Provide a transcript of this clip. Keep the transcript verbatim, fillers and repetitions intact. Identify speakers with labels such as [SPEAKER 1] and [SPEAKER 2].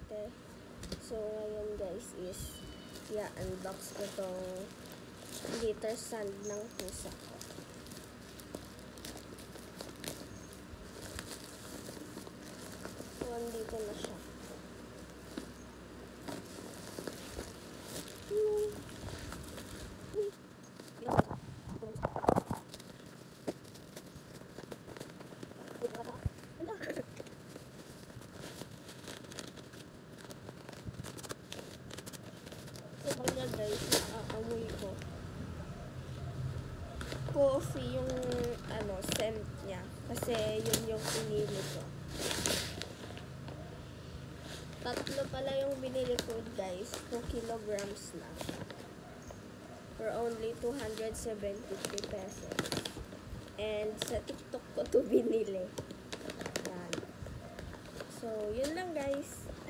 [SPEAKER 1] dati. So, ngayon guys is, yeah, unbox ko tong glitter sand ng pusa ko. So, andito na siya. So, kanya guys, nakaamoy ko. Coffee yung, ano, scent niya. Kasi yun yung pinili ko. Tatlo pala yung binili ko guys. two kilograms na. For only two hundred seventy-three pesos. And sa TikTok ko to binili. Yan. So, yun lang guys.